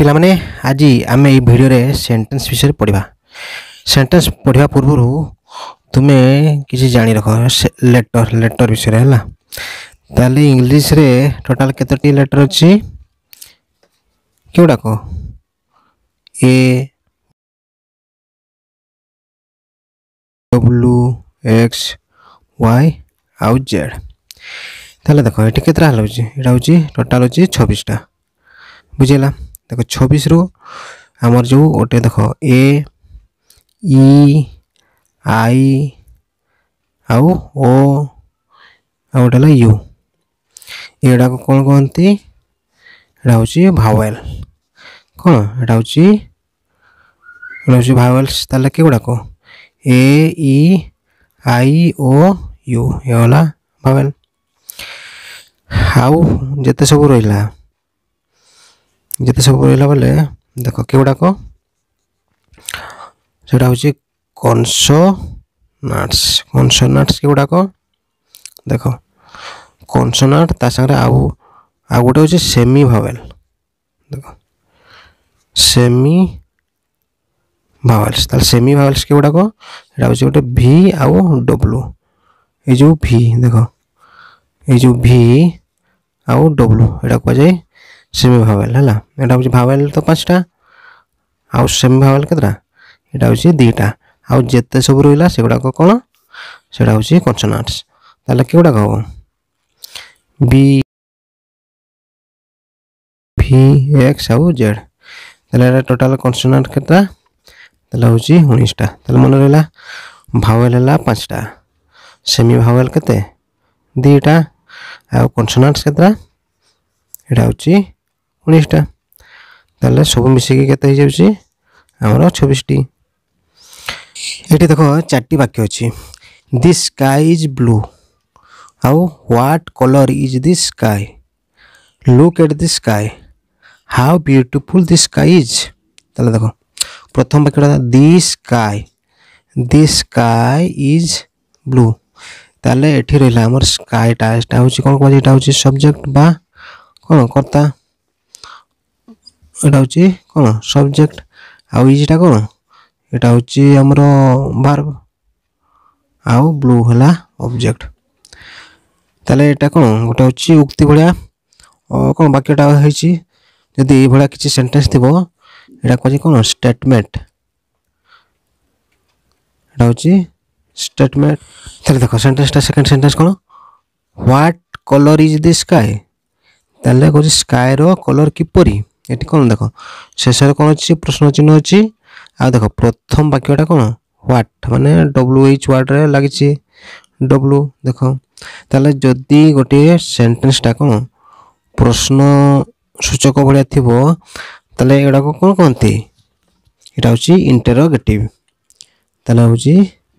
पिला माने आज आम ये भिडियो रे सेंटेंस विषय पढ़ा। सेंटेंस पढ़ा पूर्व तुम्हें किसी जानी रख लेटर लेटर विषय है ताले इंग्लिश रे टोटाल केतोटी लेटर अच्छी क्योंडाक ए डब्ल्यू एक्स वाई आउ जेड। ताले देखो ये केतरा हूँ टोटाल हूँ 26टा बुझेगा। देखो 26 रु आमर जो गोटे देख ए ई आई आउ ओ गोटे यू एडा को कौन कहती एडा हूँ भावेल कौन एडा हूँ भावेल्स ताले के गुड़ाक ए ई आई ओ यू ये वाला भावेल आउ जिते सब रहा जिते सब रहा बोले देख के गुड़ाक से हूँ कॉन्सोनाट्स कॉन्सोनाट्स के गुड़ाक देख कॉन्सोनाट ता संगे आउ गोटे हूँ सेमी भावेल देख सेमी भावेल्स ताल सेमी भावेल्स के गुड़ाक हूँ गोटे भी आउ डब्ल्यू ये जो भी देख ये जो भी आउ डब्ल्यू यहाँ कहुए सेमी भावेल है यहाँ हूँ भावेल तो 5टा आउ सेमी भावेल केतरा यहाँ हूँ 2टा आउ जिते सब रहा से गुड़ाक कौन से हूँ कॉन्सोनाट्स ताले के गुड़ाक हम बी भी एक्स आउ जेड ताले टोटाल कॉन्सोनाट केतरा ताले हूँ 19टा ताले मन रहा भावेल है 5टा सेमी भावेल केते 2टा आउ कॉन्सोनाट्स केतरा यहाँ हूँ 19टा ताले सब मिसिकी केते हो जाउची हमर 26टी। ये देख 4टी वाक्य अच्छी दिस स्काई इज ब्लू आउ what colour is this sky look at this sky how beautiful this sky is. ताले देखो प्रथम वाक्यटा दिस स्काई इज ब्लू ताले एठी रहिला हमर स्काईटा एटा होची कोन कोन एटा होची सब्जेक्ट बा कोन करता एटा होची कोन सब्जेक्ट आउ इजटा कोन एटा होची हमरो वर्ब आउ ब्लू हला ऑब्जेक्ट। ताले एटा कोन गोटे होची उक्ति भलिया कोन वाक्यटा होईची जदी ए भलिया किछि सेंटेंस थिबो एटा कोजी कोन स्टेटमेंट एटा होची स्टेटमेंट। ताले देखो सेंटेंसटा सेकंड सेंटेंस कोन what colour is this sky ताले कोजी स्काई रो कलर किपरि एटी कोन देखो शेषर कोन अछि प्रश्न चिन्ह अछि आ देखो प्रथम वाक्यटा कोन व्हाट माने डब्ल्यू एच वर्ड रे लागिछि डब्ल्यू देखो ताले जदी गोटे सेंटेंसटा कोन प्रश्न सूचक भलिया थिबो ताले एडा को कोन कहंती एटा होछि इंटरोगेटिव ताले होछि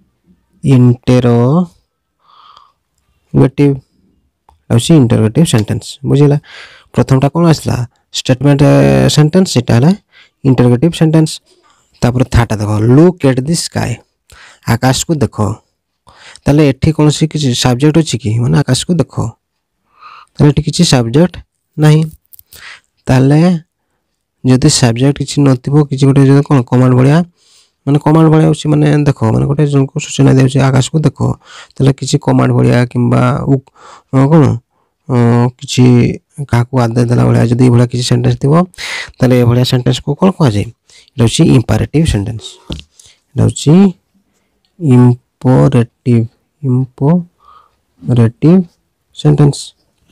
इंटरोगेटिव सेंटेंस बुझिला। प्रथमटा कोन आसला स्टेटमेंट सेंटेंस एटा हला इंटरोगेटिव सेंटेंस। तापर थाटा देखो लुक एट दिस स्काई आकाश को देखो ताले एठी कोनसी किछि सब्जेक्ट अछि कि माने आकाश को देखो ताले एठी किछि सब्जेक्ट नाही ताले जदि सब्जेक्ट किछि नथिबो किछि गोटे जे कोन कमांड भलिया माने कमांड भलिया होछि माने देखो माने गोटे जनको सूचना देउछि आकाश को देखो ताले किछि कमांड भलिया किंबा कोन किछि काकू आदेश देला भलिया जदि भलिया किछि सेंटेंस थिबो ताले ए भलिया सेंटेंस को कोन कहै छै एटा होछि इंपरेटिव सेंटेंस एटा होछि इंपोरेटिव सेंटेंस।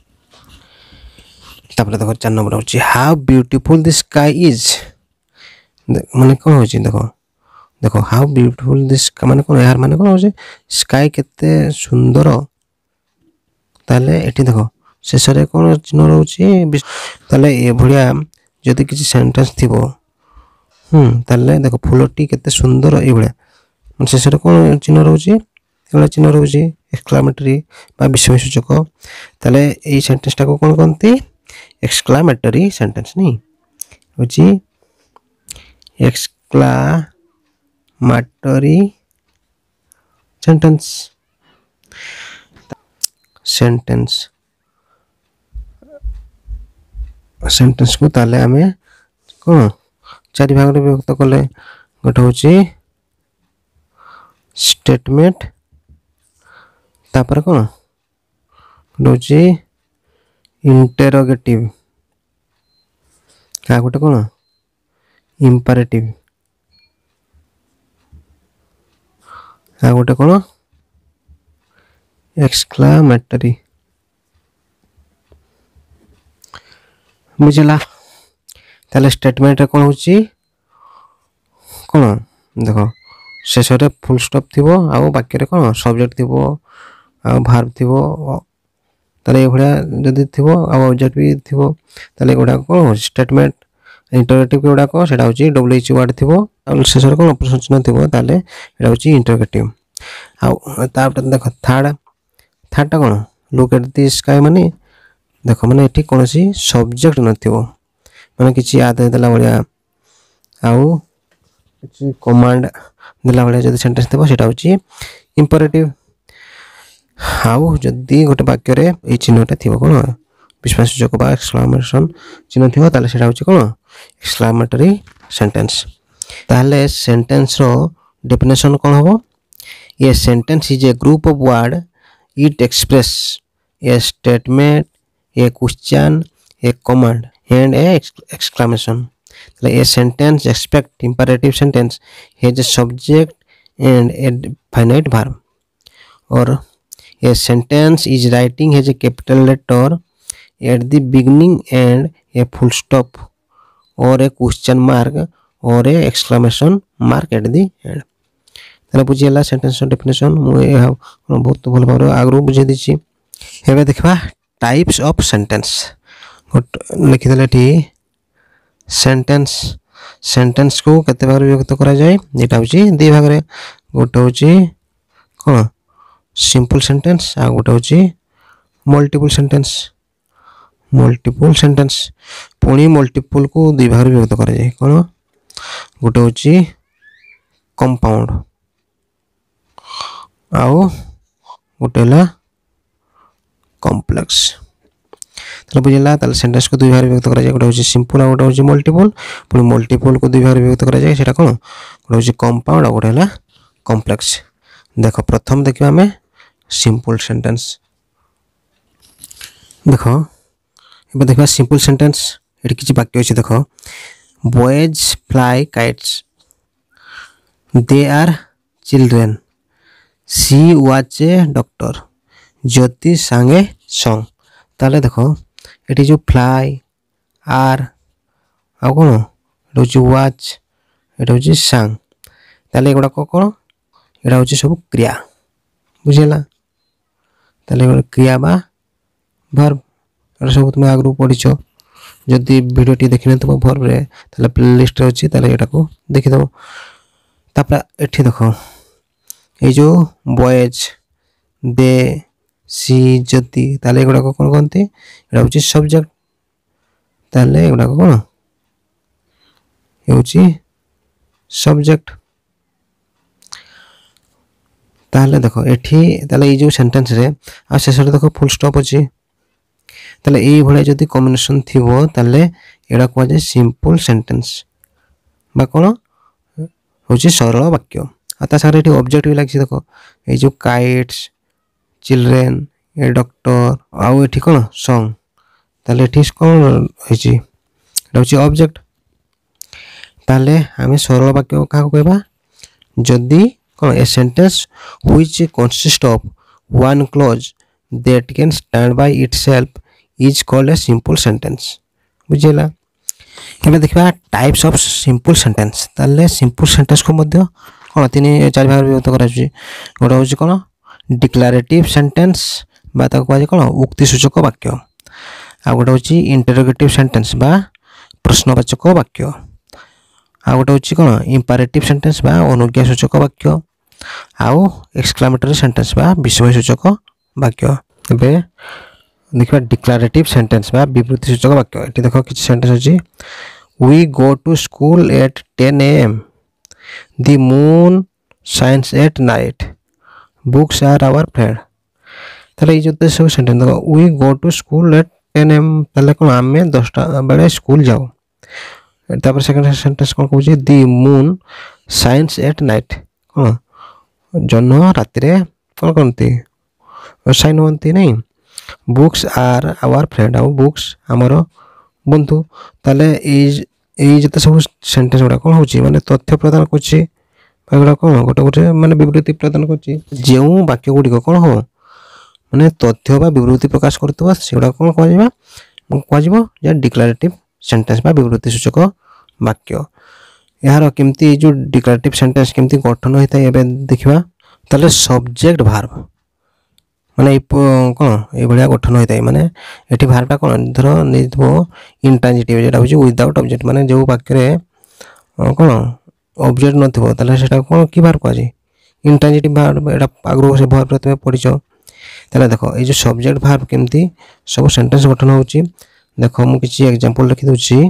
तापर देखो 4 नंबर होछि how beautiful this sky is माने कोन होछि देखो देखो हाउ ब्यूटीफुल दिस माने कोन यार माने कोन होछि स्काई केते सुंदर ताले एठी देखो शेषरे कोन चिन्ह रहउछि ताले ए भलिया जदि किछि सेंटेंस थिबो ताले देखो फुलटी केते सुंदर ए भलिया मन शेषरे कोन चिन्ह रहउछि एला चिन्ह रहउछि एक्सक्लेमेटरी बा विस्मयसूचक ताले एई सेंटेंसटा को कोन कहंती एक्सक्लेमेटरी सेंटेंस नहीं होछि एक्सक्लेमेटरी सेंटेंस सेंटेंस को ताले हमें कौन चारि भाग रे विभक्त कले गोटे होची स्टेटमेंट तापर कौन होची इंटरोगेटिव का गोटे कौन इंपरेटिव आ गोटे कौन एक्सक्लामेटरी बुझला ताले स्टेटमेंट कौन होची कौन देखो शेष रे फुल स्टॉप थिबो आ वाक्य रे कौन सब्जेक्ट थिबो आ वर्ब थिबो ताले ए भडिया जदी थिबो आ ऑब्जेक्ट भी थिबो ताले गोडा कौन स्टेटमेंट इंटरोगेटिव के गोडा को सेटा होची डब्ल्यूएच वर्ड थिबो आ शेष रे कौन प्रश्न चिन्ह थिबो ताले एटा होची इंटरोगेटिव आ तापर देखो थर्ड कौन लुक एट द स्काई माने देखो माने एठी कोनोसी सब्जेक्ट नथिबो माने किछि आदेश देला बलिया आउ किछि कमांड देला बलिया जदी सेंटेंस देबो सेटा होची इंपरेटिव आउ जदी गोटे वाक्य रे ए चिन्हटा थिबो कोन विस्मयसूचक बा एक्सक्लेमेशन चिन्ह थिबो ताले सेटा होची कोन एक्सक्लेमेटरी सेंटेंस ताले सेंटेंस रो डेफिनेशन कोन होबो a sentence is a group of word it express a statement a question, a command, and a exclamation. A sentence, expect imperative sentence, has a subject and a finite verb. Or a sentence is writing has a capital letter at the beginning and a full stop, or a question mark, or a exclamation mark at the end. ताले बुझियला sentence definition मु बहुत भल भाव आगु बुझे दिछि हेबे देखबा types of sentence लिखि देले ठी सेंटेंस को केते भाग विभक्त करा जाय एटा होची दे भाग रे गोटे होची कोन सिंपल सेंटेंस आ गोटे होची मल्टीपल सेंटेंस पुणी मल्टीपल को दे भाग रे विभक्त करा जाय कोन गोटे होची कंपाउंड आउ गोटेला कॉम्प्लेक्स तले बुझला तले सेंटेंस को दुई भाग विभक्त करा जाय गोटे होची सिंपल आ गोटे होची मल्टीपल पुनी मल्टीपल को दुई भाग विभक्त करा जाय सेटा कोन गोटे होची कंपाउंड आ गोटे हला कॉम्प्लेक्स देखो प्रथम देखिबा हमें सिंपल सेंटेंस देखो एबे देखबा सिंपल सेंटेंस एटी किछि वाक्य अछि देखो boys fly kites they are children see watch a doctor Jyoti sings song ताले देखो एटी जो फ्लाई आर आ कोन रोची वाच एटा होची सांग ताले एगुडा कोन एटा होची सब क्रिया बुझिला ताले क्रिया बा वर्ब एटा सब तुम आगु पढिछो जदी वीडियो टी देखिने तो वर्ब रे ताले प्लेलिस्ट रे होची ताले एटा को देखि दो तापर एठी देखो ए जो बॉयज दे सी ज्योति ताले एगुडा को कोन कोनते एटा होची सब्जेक्ट ताले एगुडा को कोन ए होची सब्जेक्ट ताले देखो एठी ताले ए जो सेंटेंस रे आ शेष रे देखो फुल स्टॉप अछि ताले ए भळे जदी कॉम्बिनेशन थिबो ताले एडा को जे सिंपल सेंटेंस बा कोन होची सरल वाक्य आता सारे एठी ऑब्जेक्ट भी लागछि देखो ए जो काइट्स चिल्ड्रेन ए डॉक्टर आउ एठी कोन सॉन्ग ताले एठी कोन होची एडा होची ऑब्जेक्ट ताले हमें सरल वाक्य का कहबा जदी कोन a sentence which consist of one clause that can stand by itself is called a simple sentence बुझिला एबे देखबा टाइप्स ऑफ सिंपल सेंटेंस ताले सिंपल सेंटेंस को मध्य कोन तीन चार भाग विभक्त करा छि गोटा होछि कोन डिक्लेरेटिव सेंटेंस बा ताको कहै कोन उक्ति सूचक वाक्य आ गोटा होछि इंटरोगेटिव सेंटेंस बा प्रश्नवाचक वाक्य आ गोटा होछि कोन इंपरेटिव सेंटेंस बा अनुज्ञा सूचक वाक्य आउ एक्सक्लेमेटरी सेंटेंस बा विस्मय सूचक वाक्य एबे देखबा डिक्लेरेटिव सेंटेंस बा विवृत्ति सूचक वाक्य एटी देखो किछ सेंटेंस अछि we go to school at 10 am the moon shines at night books are our friend ताले ई जते सब सेंटेंस देखो we go to school at 10 am ताले कोन आमे 10टा बेले स्कूल जाऊ तापर सेकंड सेंटेंस कौन कहूँ the moon shines at night कौन जह्न राति कौन करती साइन हुंती नहीं बुक्स आर आवर फ्रेंड आउ बुक्स आमर बंधु ताले ये सब सेंटेंस गुड़ा कौन होची माने तथ्य प्रदान करछि एगुड़ा कौन गोटे गोटे माने विवृत्ति प्रदान करछि जो वाक्य गुड़िक कौन हो माने तथ्य बा विवृत्ति प्रकाश करथवा सेगुड़ा कौन कहजिबा डिक्लेरेटिव सेंटेंस बा विवृत्ति सूचक वाक्य यार केमती जो डिक्लेरेटिव सेंटेंस केमती गठन होता है एबे देखिबा ताले सब्जेक्ट वर्ब माने कौन ये भाया गठन होता है माने एटी भार्बटा कौन धर नहीं इंट्रांजिटिव जेटा होची विदाउट ऑब्जेक्ट माने जो वाक्य रे कौन ऑब्जेक्ट नथिबो ताले सेटा कौन की भार्ब कहजी इंट्रांजिटिव भार्ब एटा आगरो से भार्ब प्रथमे पढिचो ताले देखो ए जो सब्जेक्ट भार्ब केमती सब सेंटेंस गठन होची देखो मु किछि एग्जांपल लिखि दोची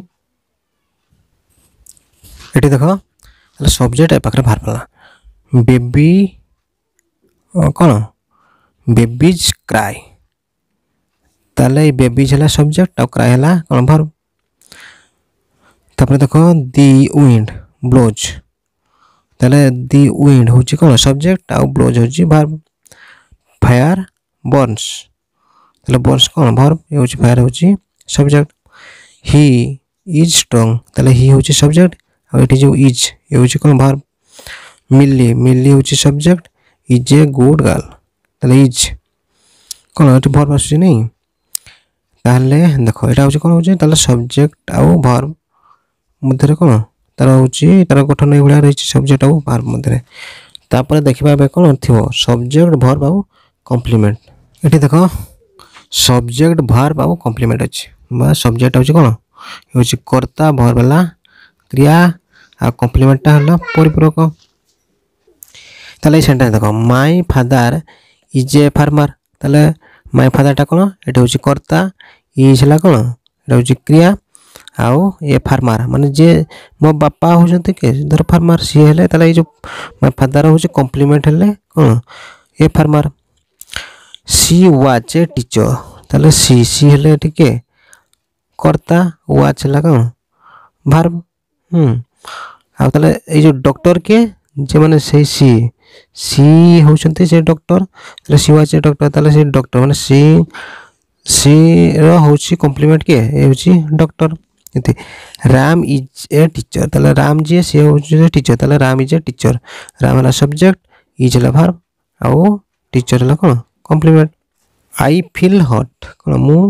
एटी देखो ताले सब्जेक्ट ए पाखरे भार्ब ला बेबी कौन बेबीज क्राई ताले बेबीज हला सब्जेक्ट और क्राई हला कौन वर्ब तापर देखो दी विंड ब्लोज ताले दी विंड होची कौन सब्जेक्ट और ब्लोज होची वर्ब फायर बर्न्स ताले बर्न्स कौन वर्ब ये होची फायर होची सब्जेक्ट ही इज स्ट्रांग ताले ही होची सब्जेक्ट और एटी जो इज ये होची कौन वर्ब मिली मिली होची subject is a good girl ताले इज कौन एटी वर्ब आसी नहीं ताले देखो एटा होची कौन होची ताले सब्जेक्ट और वर्ब मध्य कौन तार होची तार गठन ए भलिया रहिछि सब्जेक्ट और वर्ब मध्य तापर देखिबा बे कौन थिबो सब्जेक्ट वर्ब और कॉम्प्लीमेंट एटी देखो सब्जेक्ट वर्ब और कॉम्प्लीमेंट अछि बा सब्जेक्ट होची कौन होची कर्ता वर्ब वाला क्रिया आ कॉम्प्लीमेंट ता हला परिपूरक ताले सेंटेंस देखो my father is a farmer ताले माय फादर टा कौन एटा होची कर्ता इज हला कौन एटा होची क्रिया आउ ए फार्मर माने जे मो बापा होजंती के धर फार्मर सी हेले ताले जो माय फादर होची कॉम्प्लीमेंट हेले कौन a farmer she was a teacher ताले सी हेले टिके कर्ता वाज हला कौन वर्ब आ ताले ए जो डॉक्टर के जे माने से सी होचंती से डॉक्टर ताले सी वाज ए डॉक्टर ताले से डॉक्टर माने सी रो होची कॉम्प्लीमेंट के ए होची डॉक्टर इति राम इज ए टीचर ताले राम जे से होची टीचर ताले Ram is a teacher Ram वाला सब्जेक्ट इज हला वर्ब आउ टीचर हला कोन कॉम्प्लीमेंट आई फील हॉट कोन मु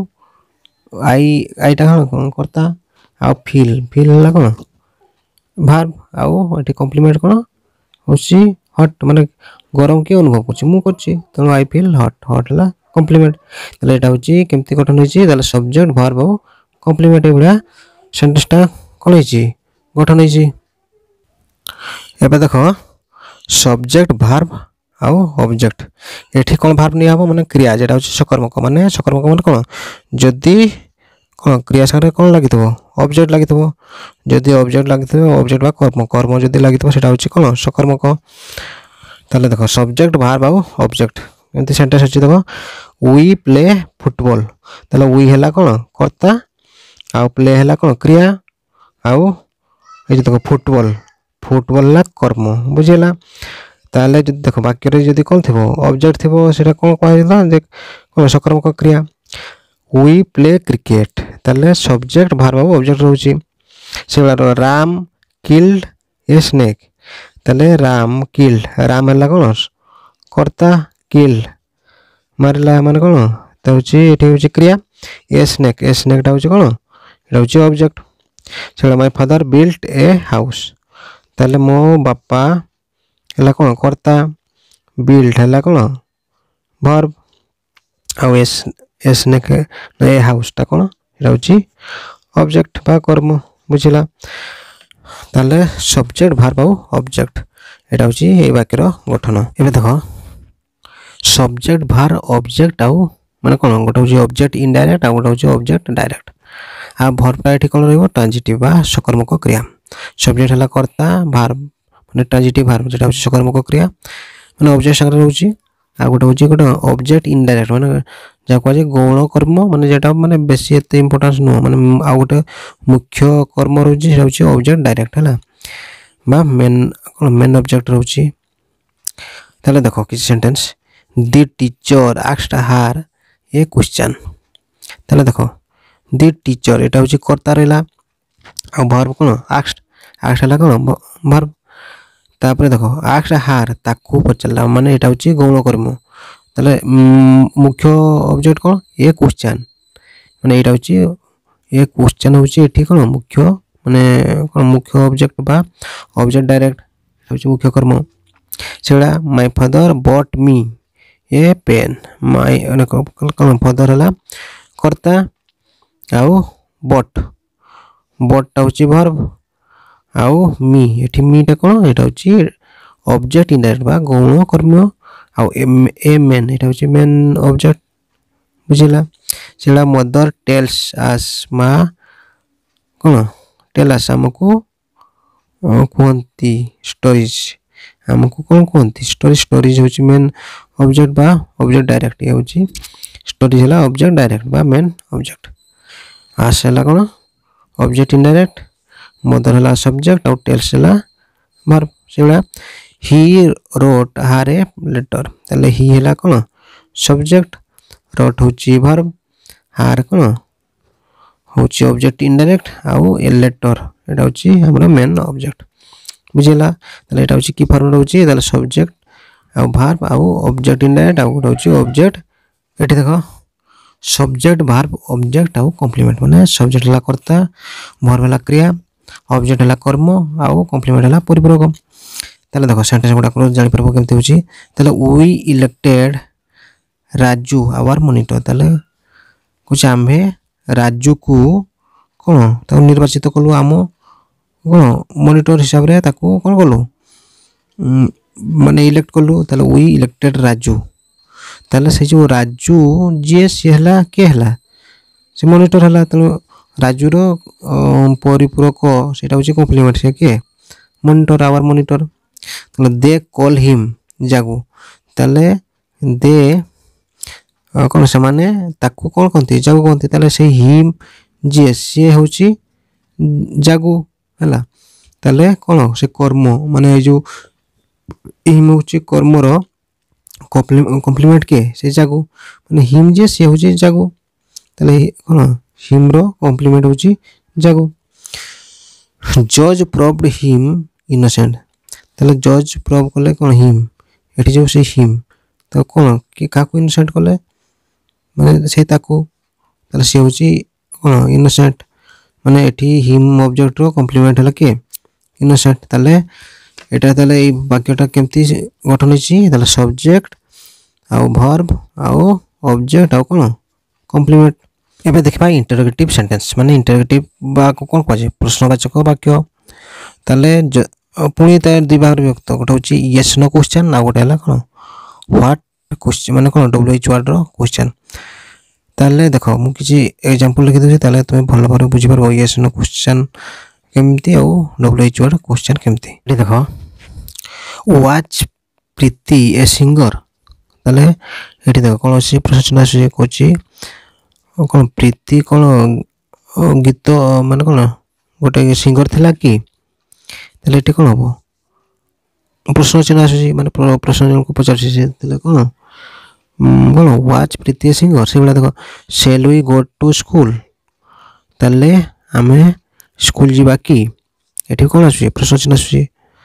आईटा कोन करता आउ फील हला कोन वर्ब आउ एटी कॉम्प्लीमेंट कोन होची हॉट माने गरम के अनुभव करछि मु करछि तनो आई फील हॉट हला कॉम्प्लीमेंट ताले एटा होची केमती गठन होची ताले सब्जेक्ट वर्ब आउ कॉम्प्लीमेंट ए भलिया सेंटेंस टा कोन होची गठन होची एबे देखो सब्जेक्ट वर्ब आउ ऑब्जेक्ट एठी कोन वर्ब नि आबो माने क्रिया जेटा होची सकर्मक माने कोन जदी कोन क्रिया सारे कोन लागितबो ऑब्जेक्ट लागितबो जदी ऑब्जेक्ट लागितबो ऑब्जेक्ट बा कर्म जदी लागितबो सेटा होची कोन सकर्मक ताले देखो सब्जेक्ट वर्ब आउ ऑब्जेक्ट एंती सेंटेंस अछि देखो वी प्ले फुटबॉल ताले वी हला कोन कर्ता आउ प्ले हला कोन क्रिया आउ ए जे देखो फुटबॉल ला कर्म बुझिला ताले जदी देखो वाक्य रे जदी कोन थिबो ऑब्जेक्ट थिबो सेटा कोन कहैला जे कोन सकर्मक क्रिया वी प्ले क्रिकेट ताले सब्जेक्ट वर्ब आउ ऑब्जेक्ट रहउची सेला राम किल्ड ए स्नेक ताले राम किल्ड राम हला कोन कर्ता किल्ड मारला माने कोन त होची एठी होची क्रिया ए स्नेक टा होची कोन एटा होची ऑब्जेक्ट सेला my father built a house ताले मो बापा हला कोन कर्ता बिल्ट हला कोन वर्ब आउ ए स्नेक ए हाउस टा कोन एटा होची ऑब्जेक्ट बा कर्म बुझिला ताले सब्जेक्ट वर्ब आउ ऑब्जेक्ट एटा होची ए वाक्यर गठन एबे देखो सब्जेक्ट वर्ब ऑब्जेक्ट आउ माने कोन गोटे होची ऑब्जेक्ट इनडायरेक्ट आ गोटे होची ऑब्जेक्ट डायरेक्ट आ वर्ब टा एठी कोन रहइबो ट्रांजिटिव बा सकर्मक क्रिया सब्जेक्ट हला कर्ता वर्ब माने ट्रांजिटिव वर्ब जेटा होची सकर्मक क्रिया माने ऑब्जेक्ट संगे रहउची आ गोटे होची गोटे ऑब्जेक्ट इनडायरेक्ट माने जा को जे गौण कर्म माने जेटा माने बेसी एते इंपोर्टेंस नो माने आ गोटे मुख्य कर्म रहउची सेटा होची ऑब्जेक्ट डायरेक्ट हला बा मेन ऑब्जेक्ट रहउची ताले देखो किछ sentence the teacher asked her a question ताले देखो द टीचर एटा होची कर्ता रहला आ वर्ब कोन आस्क्ड हला कोन वर्ब तापर देखो आस्क्ड हर ताकू पचला माने एटा होची गौण कर्म ताले मुख्य ऑब्जेक्ट कोन ए क्वेश्चन माने एटा होची ए क्वेश्चन होची एठी कोन मुख्य माने कोन मुख्य ऑब्जेक्ट बा ऑब्जेक्ट डायरेक्ट होची मुख्य कर्म सेडा my father bought me a pen my कोन फादर हला कर्ता आउ बॉट टा होची वर्ब आउ मी एठी मी टा कोन एटा होची ऑब्जेक्ट इनडायरेक्ट बा गौण कर्म आउ ए मेन एटा होची मेन ऑब्जेक्ट बुझिला सेडा मदर टेल्स अस मा कोन टेल अस हमको कोंती स्टोरीज हमको कोन कोंती स्टोरीज होची मेन ऑब्जेक्ट बा ऑब्जेक्ट डायरेक्ट ये होची स्टोरीज हला ऑब्जेक्ट डायरेक्ट बा मेन ऑब्जेक्ट अस हला कोन ऑब्जेक्ट इनडायरेक्ट मदर हला सब्जेक्ट और टेल्स हला वर्ब सेडा he wrote her a letter तले ही हला कोन सब्जेक्ट रोट होची वर्ब हर कोन होची ऑब्जेक्ट इनडायरेक्ट आउ ए लेटर एटा होची हमरा मेन ऑब्जेक्ट बुझिला तले एटा होची की फॉर्म होची तले सब्जेक्ट आउ वर्ब आउ ऑब्जेक्ट इनडायरेक्ट आउ होची ऑब्जेक्ट एठी देखो सब्जेक्ट वर्ब ऑब्जेक्ट आउ कॉम्प्लीमेंट माने सब्जेक्ट हला कर्ता वर्ब हला क्रिया ऑब्जेक्ट हला कर्म आउ कॉम्प्लीमेंट हला परिपूरक तले देखो सेंटेंस गुडा को जानि परबो केमते होची तले we elected Raju our monitor तले कुछ आम्भे राजू को कोन त निर्वाचित कलु आमो कोन मॉनिटर हिसाब रे ताको कोन कलु माने इलेक्ट कलु तले वी इलेक्टेड राजू तले से जो राजू जे से हला के हला से मॉनिटर हला तले राजू रो परिपूरक सेटा होची कॉम्प्लीमेंट से के मॉनिटर आवर मॉनिटर तले दे कॉल हिम जागू तले दे कोन से माने ताको कोन कोंती जागू कोंती तले से हिम जे से होची जागू हला तले कोन से कर्म माने जो हिम होची कर्म रो कॉम्प्लीमेंट के से जागू माने हिम जे से होची जागू तले कोन हिम रो कॉम्प्लीमेंट होची जागू जज प्रूव्ड हिम इनोसेंट तले जज प्रूव कले कोन हिम एठी जो से हिम तो कोन के काको इनोसेंट कले माने से ताको तले से होची कोन इनोसेंट माने एठी हिम ऑब्जेक्ट रो कॉम्प्लीमेंट हला के इनोसेंट तले एटा तले ए वाक्यटा केमती गठन होची तले सब्जेक्ट आउ वर्ब आउ ऑब्जेक्ट आउ कोन कॉम्प्लीमेंट एबे देखबा इंटरोगेटिव सेंटेंस माने इंटरोगेटिव बा कोन कहजे प्रश्नवाचक वाक्य तले पुणी त दुई भाग विभक्त गोटे होची यस नो क्वेश्चन ना गोटे हला कोन व्हाट क्वेश्चन माने कोन डब्ल्यूएच वर्ड रो क्वेश्चन ताले देखो मु किछि एग्जांपल लिखि देछि ताले तुमे भल भाबरे बुझि परबो यस नो क्वेश्चन केमती आउ डब्ल्यूएच वर्ड क्वेश्चन केमती ए देखो वाच प्रीति ए सिंगर ताले एठी देखो कोन से प्रश्न से कोची कोन प्रीति कोन गीत माने कोन गोटे सिंगर थिला कि तले एठी कोन हबो प्रश्न चिन्ह आसी माने प्रश्न को पचार से तले कोन कोन वाच प्रीति सिंगर से बला देखो shall we go to school तले हमें स्कूल जीवा की एठी कोन आसी प्रश्न चिन्ह आसी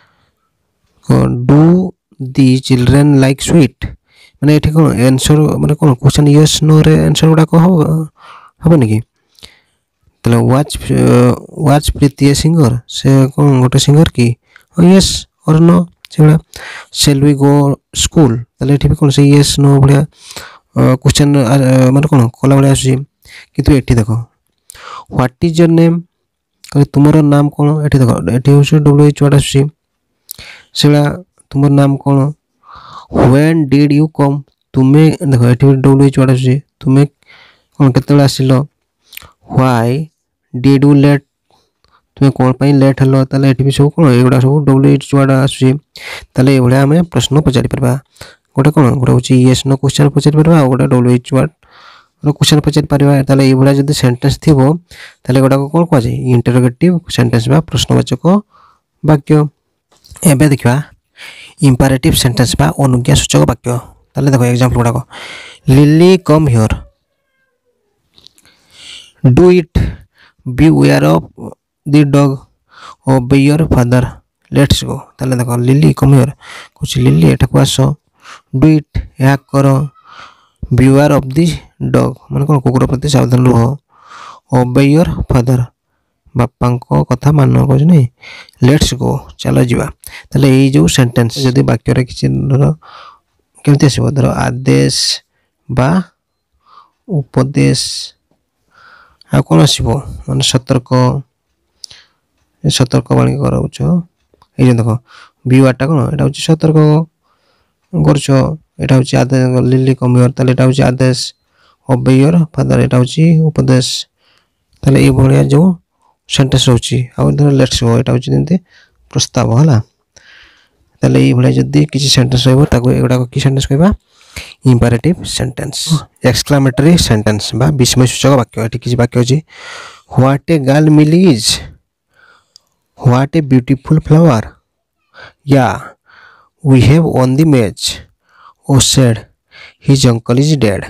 do the children like sweet माने एठी कोन आंसर माने कोन क्वेश्चन यस नो रे आंसर गुडा को हबो नेकी तले वाच प्रीति सिंगर से कोन गोटे सिंगर की यस और नो सेबा शेल वी गो स्कूल तले एठी कोन से यस नो बढिया क्वेश्चन माने कोन कोला बढिया आसी किंतु एठी देखो व्हाट इज योर नेम कहले तुमरो नाम कोन एठी देखो एठी होसे डब्ल्यूएच वर्ड आसी सेबा तुमर नाम कोन व्हेन डिड यू कम तुमे देखो एठी डब्ल्यूएच वर्ड आसी तुमे कोन केतले आसिलो व्हाई डिड यू लेट तुमे कोन पई लेट हलो तले एठी भी सब कोन एगुडा सब डब्ल्यूएच वर्ड आसी तले एबडा हमें प्रश्न पचारि परबा गोटे कौन गोटे हूँ येस नो क्वेश्चन पचारि पार गोटे WH क्वेश्चन पचारि पार ताले ये भाया जदि सेंटेंस थी ताले गोटा कौन कह जाए इंटरोगेटिव सेंटेंस बा प्रश्नवाचक वाक्य। एबे देखा इंपेरेटिव सेंटेंस बा अनुज्ञा सूचक वाक्य। ताले देखो एग्जांपल गुड़ाक Lily come here, do it, beware of the dog, obey your father, let's go. ताले देखो लिली कम हियर कुछ लिली एटा को आस, डू इट या करो, beware of the dog माने कोन कुकुर प्रति सावधान रहो, ओबे योर फादर बापा को कथा मान को नहीं, लेट्स गो चलो जीवा। ताले ये जो सेंटेंस जदि वाक्य रे किछि केमति आसीबो धर आदेश बा उपदेश आ कोन आसीबो माने सतर्क बाणी कराउछ। ए जे देखो बी वाटा कोन एटा होछि सतर्क करछ, एटा होछि आदेश लिली कम हियर ताले एटा होछि आदेश, ओबे योर फादर एटा होछि उपदेश। ताले ए भलिया जो सेंटेंस होछि आ धर लेट्स गो एटा होछि जेंति प्रस्ताव हला। ताले ए भलिया जदी किछि सेंटेंस होइबो ताको एगुडा को कि सेंटेंस कहबा इंपेरेटिव सेंटेंस। एक्सक्लेमेटरी सेंटेंस बा विस्मय सूचक वाक्य। एठी किछि वाक्य होछि what a girl Mili is, what a beautiful flower, या we have on the match, oh said his uncle is dead.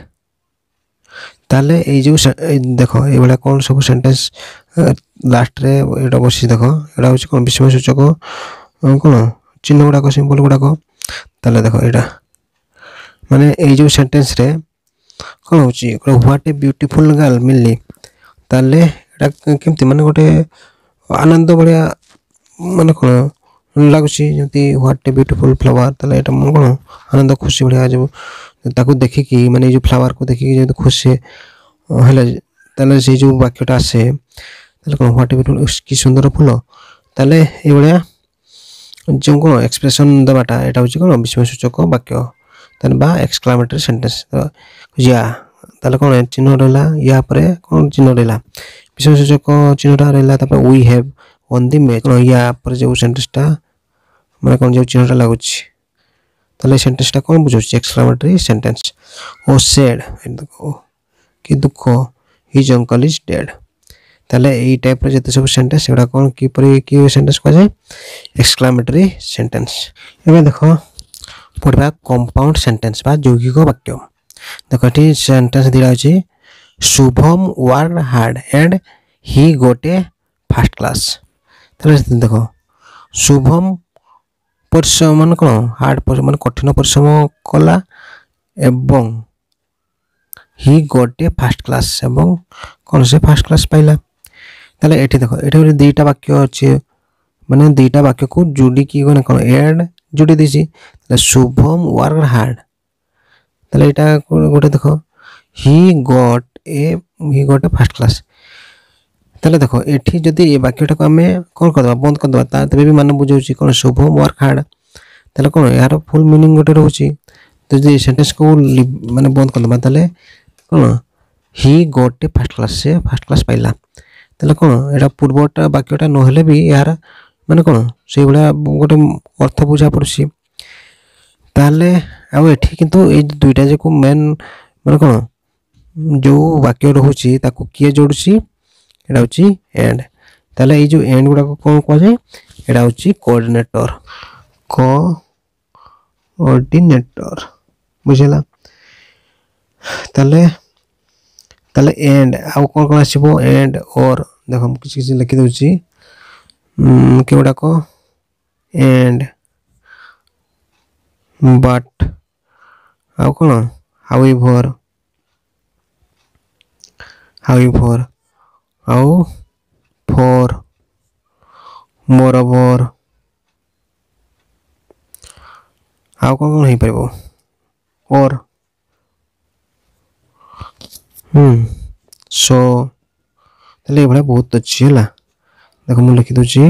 ताले ए जो देखो ए वाला कौन सब सेंटेंस लास्ट रे एटा बसी देखो एटा होछि कोन विस्मय सूचक कोन चिन्ह गुडा को सिंबल गुडा को। ताले देखो एटा माने ए जो सेंटेंस रे कोन होछि व्हाट ए ब्यूटीफुल गर्ल मिलली, ताले एटा केमति माने गोटे आनंद बढ़िया माने कोन लागुछि जति व्हाट ए ब्यूटीफुल फ्लावर। ताले एटा मन कोन आनंद खुशी बढ़िया जो ताको देखि कि माने जो फ्लावर को देखि कि जो खुशी हले ताले से जो वाक्यटा आसे ताले कोन व्हाट ए ब्यूटीफुल कि सुंदर फूल। ताले ए बढ़िया जो कोन एक्सप्रेशन दबाटा एटा होछि कोन विस्मय सूचक वाक्य ताले बा एक्सक्लेमेटरी सेंटेंस। या ताले कोन चिन्ह रहला या परे कोन चिन्ह रहला विस्मय सूचक चिन्हटा रहला तापर we have on the match या पर जो सेंटेंसटा माने कोन जो चिन्हटा लागुछि ताले सेंटेंसटा कोन बुझुछि एक्सक्लेमेटरी सेंटेंस। ओ सेड कि दुख हिज अंकल इज डेड। ताले एई टाइप रे जते सब सेंटेंस एडा कोन कि परे कि सेंटेंस को जाय एक्सक्लेमेटरी सेंटेंस। एबे देखो पढबा कंपाउंड सेंटेंस बा यौगिक वाक्य। देखो एठी सेंटेंस दिला अछि Shubham work hard and he got a first class. ताले देखो शुभम परिश्रम मान कोन हार्ड परिश्रम मान कठिन परिश्रम कला एवं ही गोट ए फर्स्ट क्लास एवं कोन से फर्स्ट क्लास पाइला। ताले एठी देखो एठी दुईटा वाक्य अछि माने दुईटा वाक्य को जोडी की कोन एड जोडी दिछि ताले शुभम वर्क हार्ड। ताले एटा गोटे देखो ही गोट ए फर्स्ट क्लास। ताले देखो एठी जदी ए वाक्यटा को हमें कोन करबा बंद कर दबा ता तबे भी माने बुझौछि कोन शुभम वर्क हार्ड। ताले कोन यार फुल मीनिंग गोटे रहउछि तो जदी सेंटेंस को माने बंद कर दबा ताले कोन he got a first class से फर्स्ट क्लास पाइला। ताले कोन एटा पूर्वटा वाक्यटा न हेले भी यार माने कोन से बडा गोटे अर्थ बुझा पड़छि। ताले आ एठी किंतु ए दुईटा जे को मेन माने कोन जो वाक्य रहउछि ताको किए जोडछि एटा होछि एंड। ताले ए जो एंड गुडा को कोन कह जाय एटा होछि कोऑर्डिनेटर बुझला। ताले ताले and uh cone cone आसीबो and और देखो हम किछ लिखि दोछि के गुडा को एंड बट आ कोन हाउएवर आउ फॉर मोरओवर आउ कोन कोन हे परबो और सो। ताले बडा बहुत अच्छी हला देखो मु लिखि दोछि।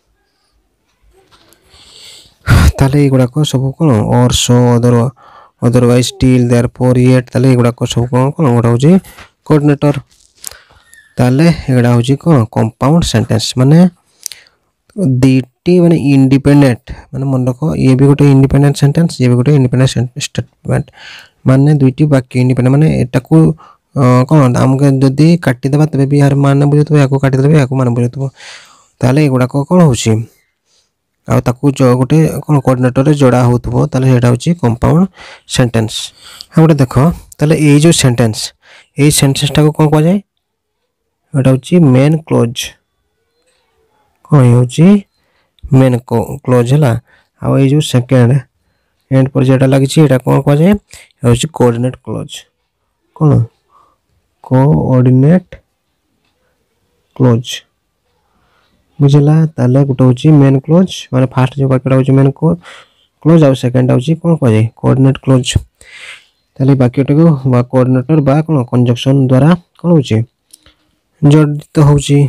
ताले एगुडा को सब कोन और so otherwise still therefore yet. ताले एगुडा को सब कोन कोन गोटा होछि कोऑर्डिनेटर। ताले एगुडा होछि कोन कंपाउंड सेंटेंस माने दी दुईटी माने इंडिपेंडेंट माने मन रख ये भी गोटे इंडिपेंडेंट सेंटेंस ये भी गोटे इंडिपेंडेंट स्टेटमेंट माने दुईटी वाक्य इंडिपेंडेंट माने एटा को कौन आमके जदि काटी देबा तबे भी यार माने बुझुतबो याको काटी देबा याको माने बुझुतबो ताले एगुडा को कोन होची आ ताकू जो गोटे कोन कोऑर्डिनेटर रे जोड़ा होतबो ताले एटा होची कंपाउंड सेंटेंस आ गोटे देखो ताले ए जो सेंटेंस टा को कोन को जाय एटा होची मेन क्लोज कोन होची मेन क्लोज हला आ ए जो सेकंड एंड पर जेटा लागि छी एटा कोन को जाय होची कोऑर्डिनेट क्लोज कोन कोऑर्डिनेट क्लोज बुझला ताले गुटे होची मेन क्लोज माने फर्स्ट जो वाक्यटा होची मेन क्लोज आ सेकंड होची कोन को जाय कोऑर्डिनेट क्लोज ताले वाक्यटा को बा कोऑर्डिनेटर बा कोन कंजक्शन द्वारा कोन होची जड़ित होची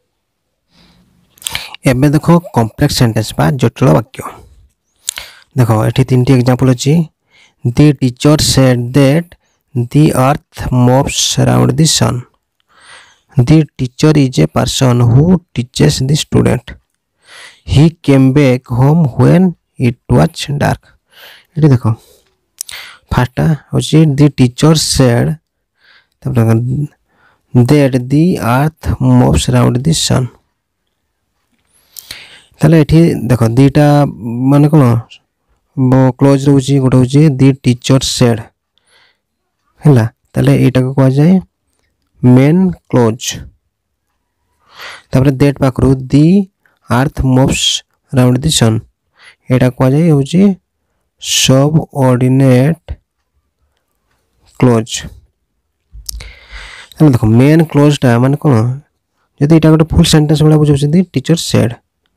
एबे देखो कॉम्प्लेक्स सेंटेंस बा जटिल वाक्य देखो एठी तीनटी एग्जांपल अछि the teacher said that the earth moves around the sun the teacher is a person who teaches the student he came back home when it was dark एठी देखो फर्स्ट होची the teacher said that the earth moves around the sun ताले एठी देखो दीटा माने कोन बो close रहउची गोटे होची द टीचर सेड हैला ताले एटा को जाय मेन क्लोज तापर दैट पाकरू the earth moves around the sun एटा को जाय होची सबऑर्डिनेट क्लोज देखो मेन क्लोज टा माने कोन जदि एटा गोटे फुल सेंटेंस वाला बुझौ छि टीचर सेड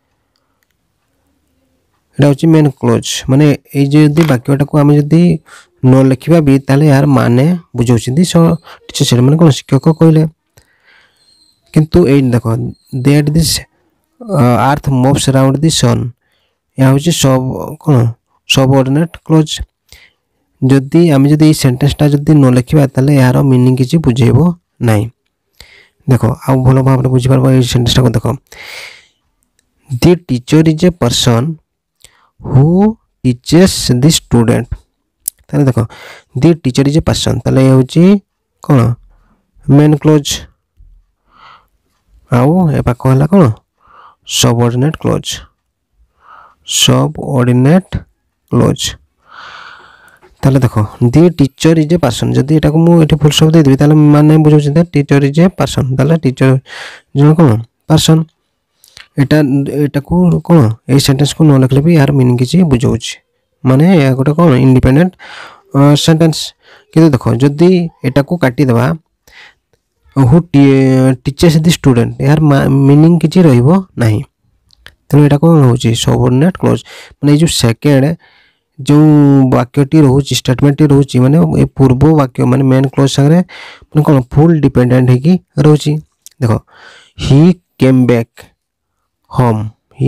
एटा होछि मेन क्लोज माने ए जदि वाक्यटा को हम जदि न लिखिबा भी ताले यार माने बुझौ छि सो टीचर सेड माने कोन शिक्षक कहले किंतु ए देखो that this earth moves around the sun या होछि सब कोन सबऑर्डिनेट क्लोज जदि हम जदि ए सेंटेंस टा जदि न लिखिबा ताले यार मीनिंग किछि बुझेबो नहीं देखो आ भलो भाव रे बुझी परबो ए सेंटेंस को देखो the teacher is a person who teaches the student ताले देखो the teacher is a person ताले होची कोन मेन क्लोज आउ ए पाको हला कोन सबऑर्डिनेट क्लोज ताले देखो the teacher is a person जदि एटा को मु एठी फुल स्टॉप दे देबी ताले माने बुझौ छि टीचर इज ए पर्सन ताले टीचर जो कोन पर्सन एटा को कोन ए सेंटेंस को न लिखले भी यार मीनिंग किछि बुझौ छि माने या गोटे कोन इंडिपेंडेंट सेंटेंस किंतु देखो जदि एटा को काटी देबा हु टीचर्स द स्टूडेंट यार मीनिंग किछि रहइबो नाही तने एटा को होछि सबऑर्डिनेट क्लोज माने जो सेकंड जो वाक्यटी रहउची स्टेटमेंट रहउची माने ए पूर्व वाक्य माने मेन क्लोज संगे माने कोन फुल डिपेंडेंट है कि रहउची देखो ही केम बैक होम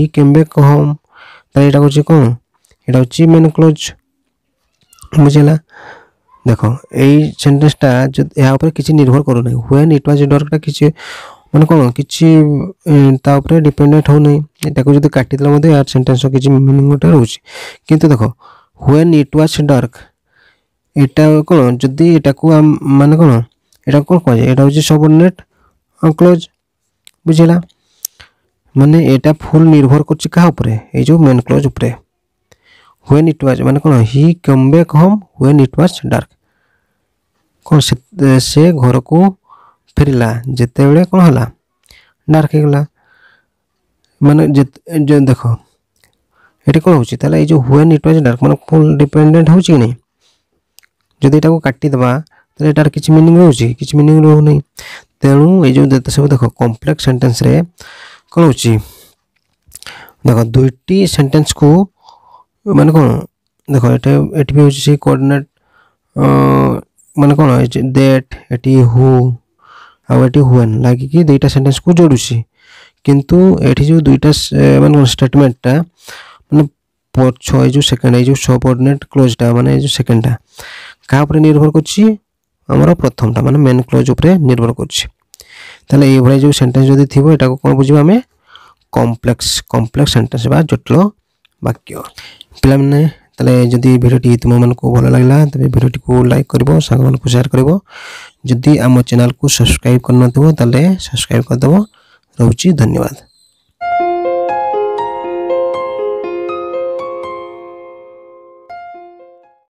त एटा होची कोन एटा होची मेन क्लोज बुझला देखो ए सेंटेंस टा जो या ऊपर किछि निर्भर करू नै व्हेन इट वाज डार्क टा किछि माने कोन किछि ता ऊपर डिपेंडेंट हो नै एटा को जदी काटी देला मध्ये यार सेंटेंस किछि मीनिंग उठा रहउची किंतु देखो when it was dark एटा कोन जदी एटा को माने कोन एटा कोन कह जाय एटा होची सबऑर्डिनेट क्लोज बुझिला माने एटा फुल निर्भर करछि का ऊपर ए जो मेन क्लोज ऊपर when it was माने कोन he came back home when it was dark कोन से घर को फेरिला जते बेले कोन हला डार्क हे गला माने जे देखो एटी कोन होची ताले ए जो व्हेन इट वाज डार्क माने फुल डिपेंडेंट होची कि नहीं जदि एटा को काटी दबा ताले एटार किछि मीनिंग होची किछि मीनिंग रहउ नै तेनु ए जो देता सब देखो कॉम्प्लेक्स सेंटेंस रे कोन होची देखो दुईटी सेंटेंस को माने कोन देखो एटी भी होची कोऑर्डिनेट माने कोन दैट एटी हु आ एटी व्हेन लागी कि दुईटा सेंटेंस को जोडुची किंतु एठी जो दुईटा माने स्टेटमेंट टा माने पछो ए जो सेकंड ए जो सबऑर्डिनेट क्लोज टा माने ए जो सेकंड टा का ऊपर निर्भर करछि हमर प्रथम टा माने मेन क्लोज ऊपर निर्भर करछि ताले ए भले जो सेंटेंस जदी थिबो एटा को कोन बुझिबा हमें कॉम्प्लेक्स सेंटेंस बा जटिल वाक्य पिला माने तले जदि वीडियोटी तुम मन को भल लागला तबे वीडियोटी को लाइक करबो संग मन को शेयर करबो जदि आम चैनल को सब्सक्राइब करन तबो तले सब्सक्राइब कर दबो रहउची धन्यवाद।